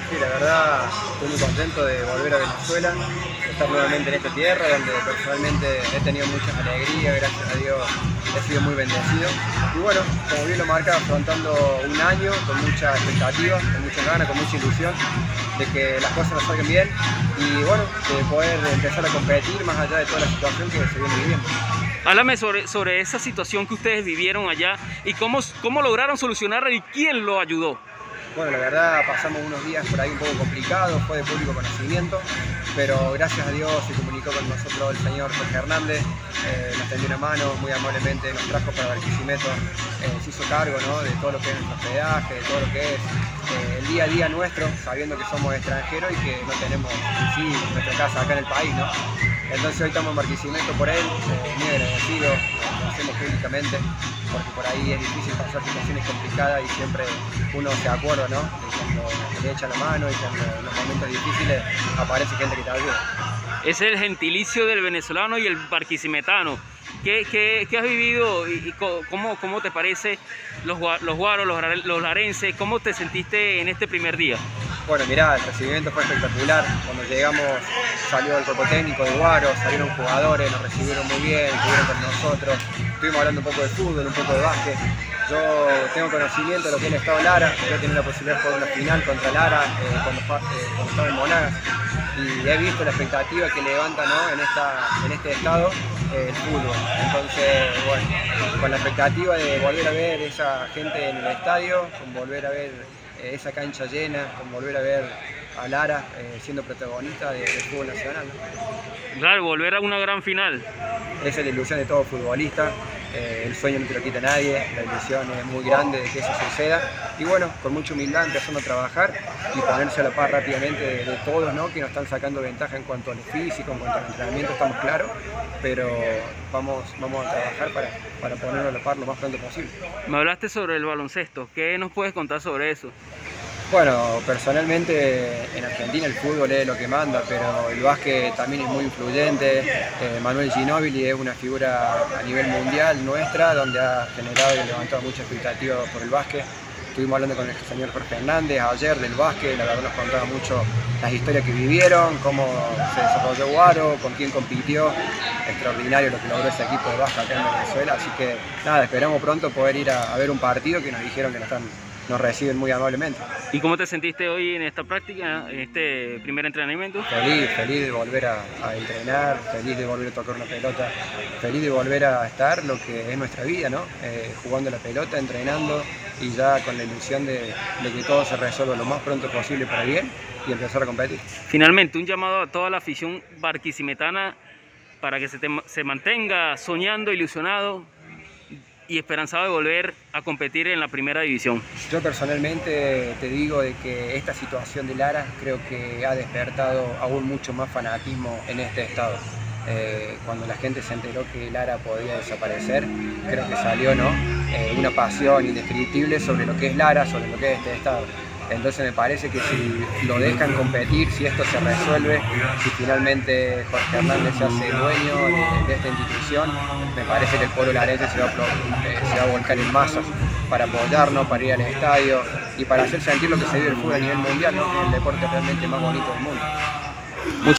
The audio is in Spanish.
Sí, la verdad estoy muy contento de volver a Venezuela, de estar nuevamente en esta tierra donde personalmente he tenido muchas alegrías, gracias a Dios he sido muy bendecido. Y bueno, como bien lo marca, afrontando un año con mucha expectativa, con muchas ganas, con mucha ilusión de que las cosas nos salgan bien y bueno, de poder empezar a competir más allá de toda la situación que se viene viviendo. Háblame sobre esa situación que ustedes vivieron allá y cómo lograron solucionarla y quién lo ayudó. Bueno, la verdad pasamos unos días por ahí un poco complicados, fue de público conocimiento, pero gracias a Dios se comunicó con nosotros el señor Jorge Hernández, nos tendió una mano, muy amablemente nos trajo para Barquisimeto, se hizo cargo, ¿no?, de todo lo que es nuestro hospedaje, de todo lo que es el día a día nuestro, sabiendo que somos extranjeros y que no tenemos en sí nuestra casa acá en el país, ¿no? Entonces hoy estamos en Barquisimeto por él, muy agradecido, lo hacemos públicamente, porque por ahí es difícil pasar situaciones complicadas y siempre uno se acuerda, ¿no?, de cuando le echa la mano y cuando en los momentos difíciles aparece gente que te ayuda. Es el gentilicio del venezolano y el barquisimetano. ¿Qué has vivido y cómo te parece los guaros, los larenses? ¿Cómo te sentiste en este primer día? Bueno, mirá, el recibimiento fue espectacular. Cuando llegamos salió el cuerpo técnico de Guaro, salieron jugadores, nos recibieron muy bien, estuvieron con nosotros. Estuvimos hablando un poco de fútbol, un poco de básquet. Yo tengo conocimiento de lo que es el Estado Lara. Yo he tenido la posibilidad de jugar una final contra Lara cuando estaba en Monagas. Y he visto la expectativa que levanta, ¿no?, en este estado el fútbol. Entonces, bueno, con la expectativa de volver a ver esa gente en el estadio, con volver a ver esa cancha llena, con volver a ver a Lara siendo protagonista del fútbol nacional, ¿no? Claro, volver a una gran final. Esa es la ilusión de todo futbolista, el sueño no te lo quita nadie, la ilusión es muy grande de que eso suceda y bueno, con mucha humildad empezando a trabajar y ponerse a la par rápidamente de todos, ¿no?, que nos están sacando ventaja en cuanto al físico, en cuanto al entrenamiento, estamos claros, pero vamos a trabajar para ponernos a la par lo más pronto posible. Me hablaste sobre el baloncesto, ¿qué nos puedes contar sobre eso? Bueno, personalmente en Argentina el fútbol es lo que manda, pero el básquet también es muy influyente. Manuel Ginóbili es una figura a nivel mundial nuestra, donde ha generado y levantado mucha expectativa por el básquet. Estuvimos hablando con el señor Jorge Hernández ayer del básquet, la verdad nos contaba mucho las historias que vivieron, cómo se desarrolló Guaro, con quién compitió. Extraordinario lo que logró ese equipo de básquet acá en Venezuela, así que nada, esperamos pronto poder ir a ver un partido que nos dijeron que nos reciben muy amablemente. ¿Y cómo te sentiste hoy en esta práctica, en este primer entrenamiento? Feliz de volver a entrenar, feliz de volver a tocar una pelota, feliz de volver a estar lo que es nuestra vida, ¿no? Jugando la pelota, entrenando y ya con la ilusión de que todo se resuelva lo más pronto posible para bien y empezar a competir. Finalmente, un llamado a toda la afición barquisimetana para que se mantenga soñando, ilusionado y esperanzado de volver a competir en la primera división. Yo personalmente te digo de que esta situación de Lara creo que ha despertado aún mucho más fanatismo en este estado. Cuando la gente se enteró que Lara podía desaparecer, creo que salió, ¿no?, una pasión indescriptible sobre lo que es Lara, sobre lo que es este estado. Entonces me parece que si lo dejan competir, si esto se resuelve, si finalmente Jorge Hernández se hace dueño de esta institución, me parece que el pueblo larense se va a volcar en masas para apoyarnos, para ir al estadio y para hacer sentir lo que se vive el fútbol a nivel mundial, ¿no?, que es el deporte realmente más bonito del mundo.